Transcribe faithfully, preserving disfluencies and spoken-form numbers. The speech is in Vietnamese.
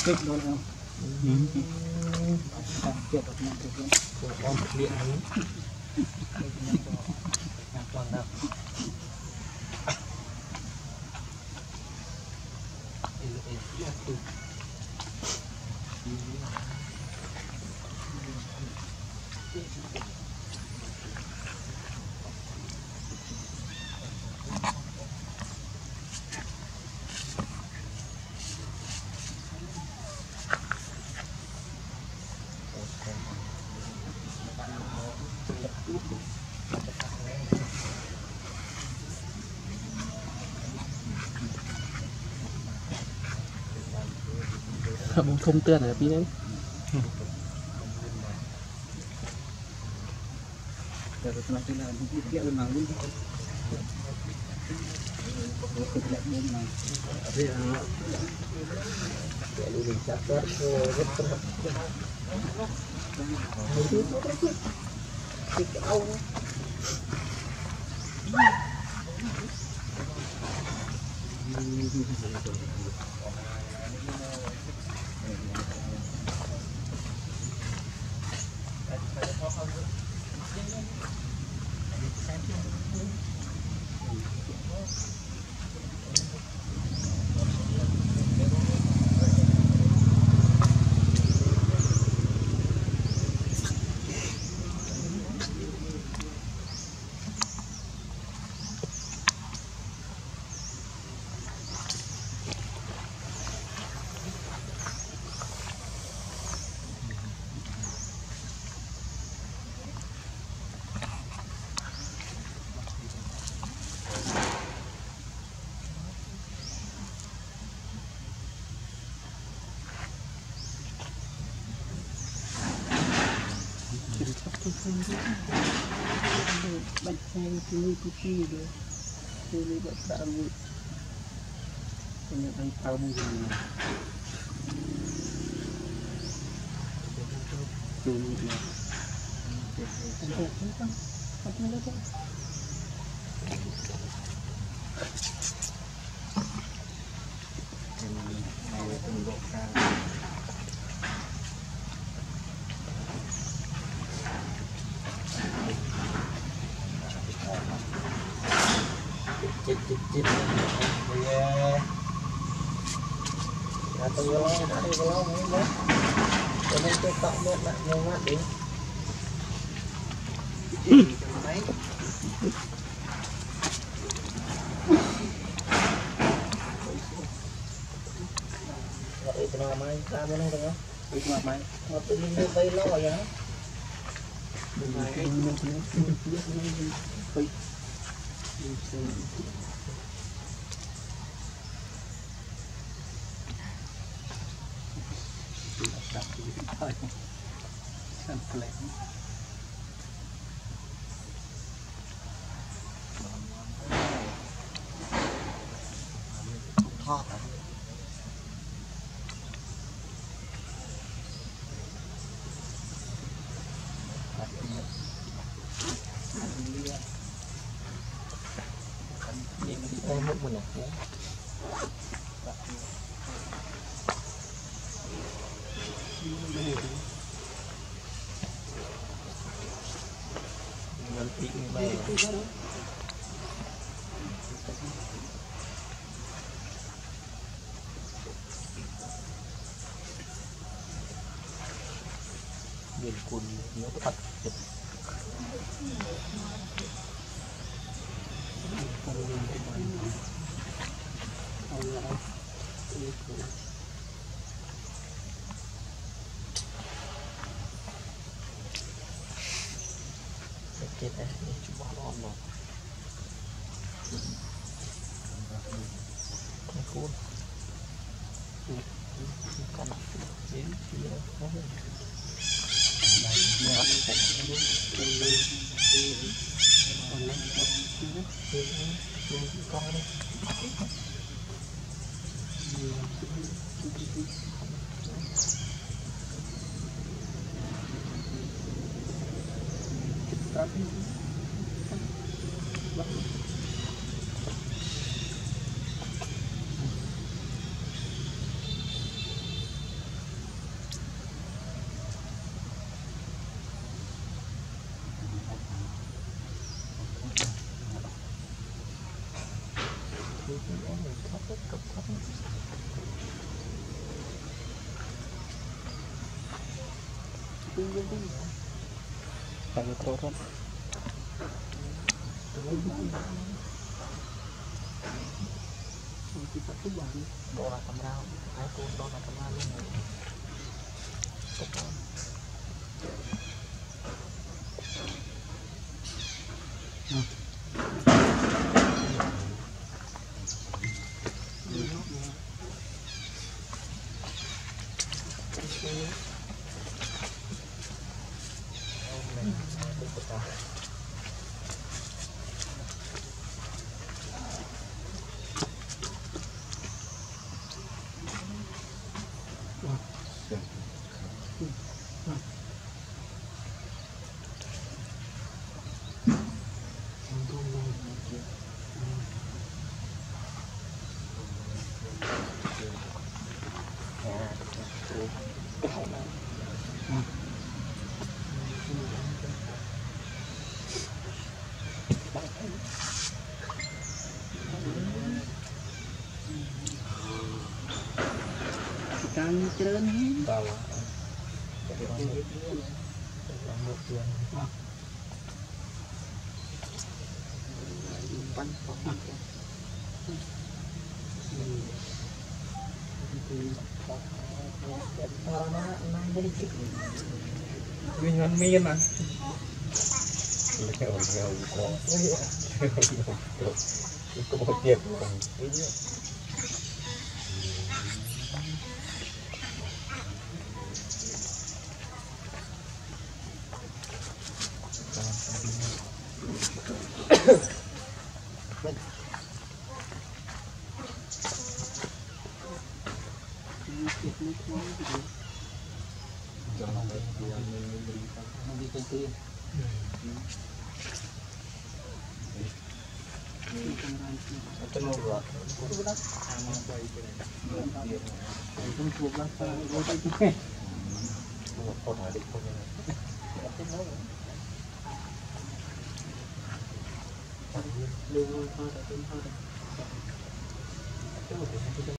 kịch đó không? Chuyện được năm mươi con điện ấy. Còn đâu? Bông thông tên là tí đấy. Rồi tôi nói là những cái kia mà luôn. Tôi lại bông này. Đây là để mình chặt rất rất tốt. Cái áo. Bạch xanh tươi tươi rồi, tươi lấy bạch tạo vui, còn những anh tao mua gì này, tươi này, không không không không không không chích chích chích yeah là tôi lo đã đi lo mấy bé cho nên tôi tạo một lại nhiều mắt đi mấy vậy thì mà mai ra bên đây được không? Được mà mai mà tự nhiên đi bay lo vậy hả? Đừng mai cái nó nó nó đặt cái thôi, xem play, thọ, em mất mình nè. Biển cồn nhớ thật chụp chết đấy, chú bỏ nó mà không khôn con đến phía nó con đấy Lagi turun. Kita tuh baru doa kamera, aku doa kamera ini. Kami cerun bawa jadi rambut rambut yang umpan pokok karena enam detik minyak minyak ah itu mau tiap ini jangan yang memberikan nanti tentuin itu mau buat sama baik itu dua belas itu kok adik punya itu